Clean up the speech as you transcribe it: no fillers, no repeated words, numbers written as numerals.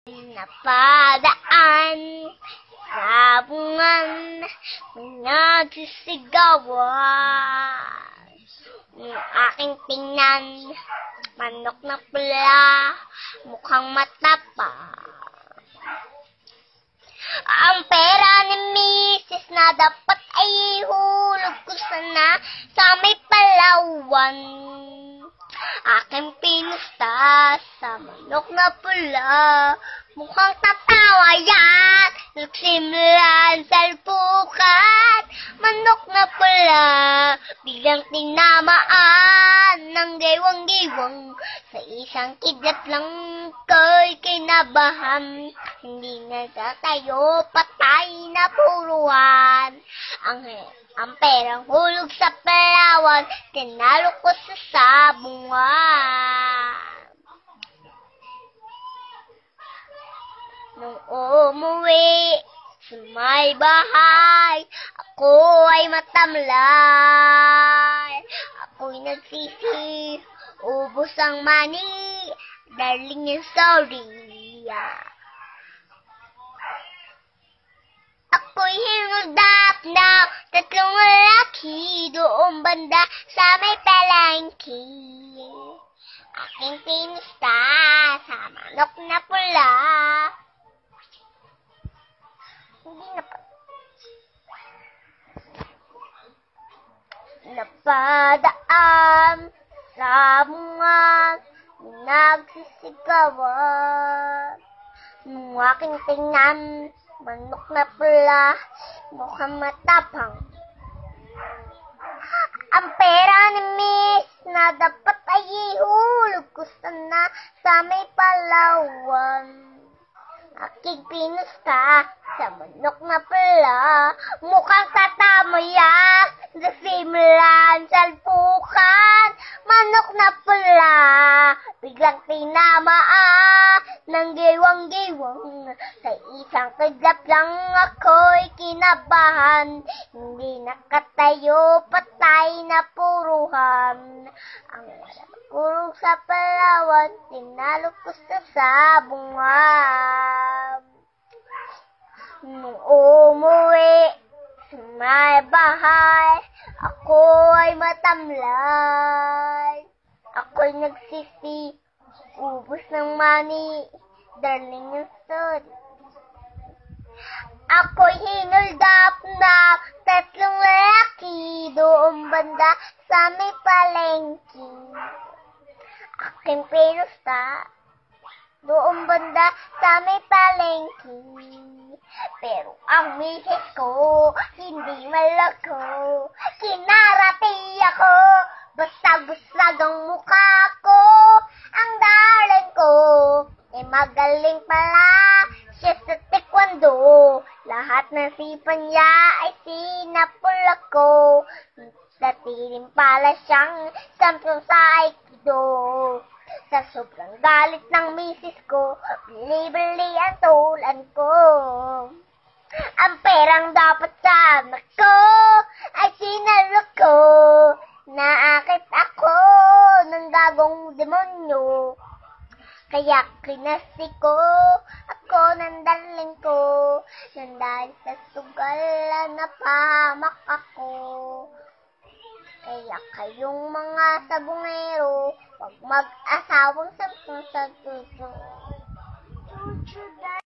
Napadaan sa bungan, nagsisigawan. Nung aking tingnan, manok na pula, mukhang matapa. Ang pera ni Mrs. na dapat ay hulog ko sana sa may Palawan. Aking pinusta sa manok na pula, mukhang tatawa yan. Nagsimulan salpukan, manok na pula, biglang tinamaan ng gaywang-gaywang. Sa isang kidlat lang ko'y kinabahan, hindi nagtatayo, patay na puruhan. Ang perang hulog sa Palawan, tinalo ko sa sabungan. Nung umuwi sa may bahay, ako ay matamlay. Ako'y nagsisi, ubos ang money, darling and sorry. Ako'y hinuldak na tatlong lalaki doon banda sa may palengke. Aking pinusta sa manok na pula. Napadaan sa bungan, nagsisigawan. Nung aking tingnan, manok na pula, mukhang matapang. Ang pera ni Miss na dapat ay ihulog ko sana sa may Palawan. Aking pinusta sa manok na pula, mukhang tatamaya. Nasimulan salpukan, manok na pula, biglang tinamaan ng giwang-giwang. Sa isang kidlat lang ako'y kinabahan, hindi nakatayo, patay na puruhan. Ang kurong sa Palawan, tinalo ko sa sabungan. Nung umuwi sa may bahay, ako ay matamlay. Ako'y nagsisi, ubos ng money, darling and sorry. Ako'y hinuldap na tatlong lalaki doon banda sa may palengke. Aking pinusta doon banda sa may palengke. Pero ang misis ko, hindi malako. Kinarati ako, basag-basag ang mukha ko. Ang darling ko, magaling pala siya sa taekwondo. Lahat ng sipan niya ay sinapula ko. Dati rin pala siyang samsung sa aikido. Sa sobrang galit ng misis ko, bili-bili ang tulan ko. Ang perang dapat sa anak ko ay sinalo ko. Naakit ako ng gagong demonyo. Kaya kinasi ko ako ng darling ko. Nang dahil sa sugal na pahamak ako. Kaya kayong mga sabungero, huwag mag-asawang sampung sa tuso.